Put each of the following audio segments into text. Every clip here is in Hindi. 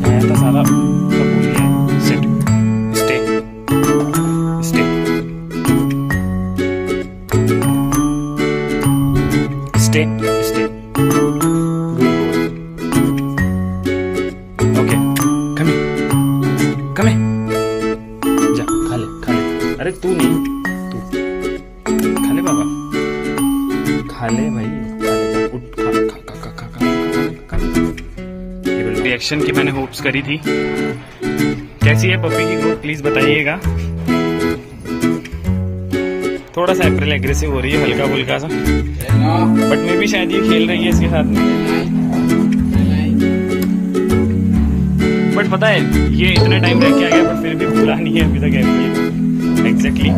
सिखाया था सारा सब भूल गया। Sit, stay, stay, stay, stay, good boy. Okay, come here, come here, जा खा ले, खा ले। अरे तू नहीं, तू खा ले बाबा, खा ले भाई, खा ले, जा उठ, खा खा खा खा खा खा खा। रिएक्शन की मैंने होप्स करी थी। कैसी है पपी की ग्रोथ प्लीज बताइएगा। थोड़ा सा अप्रैल एग्रेसिव हो रही है, हल्का फुल्का सा, बट मे भी शायद ये खेल रही है इसके साथ में। बट पता है ये इतने टाइम रह के आ गया पर फिर भी भूला नहीं है अभी तक अप्रैल को एग्जैक्टली।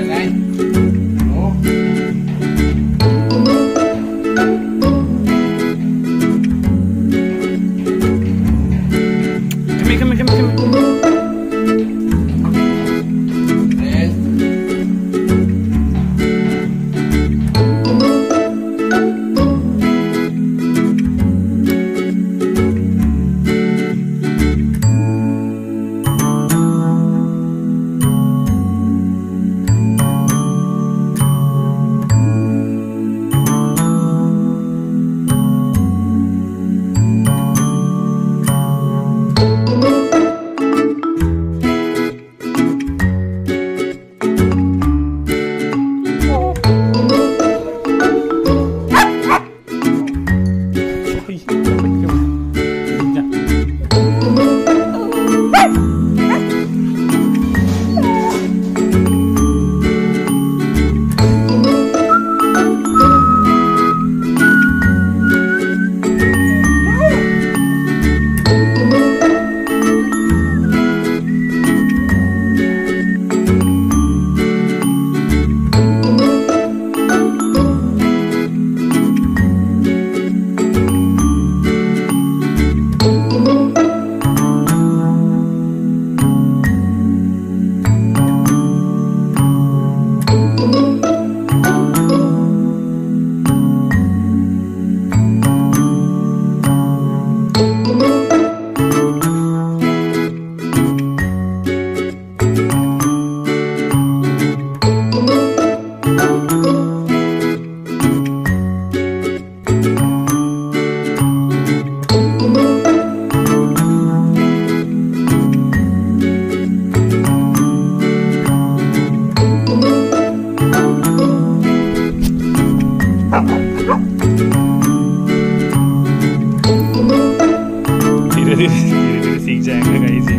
धीरे धीरे सीख जाएंगे गाइस,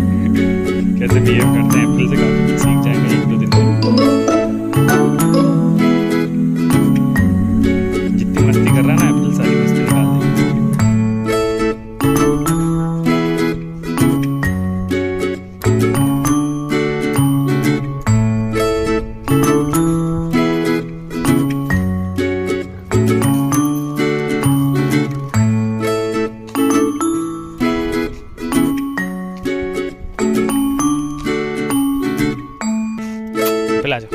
कैसे बिहेव करते हैं। अप्रैल से काफी कुछ सीख जाएंगे 1-2 दिन में। जितनी मस्ती कर रहा है ना अप्रैल सारी मस्ती निकाल देंगे। आ जाओ।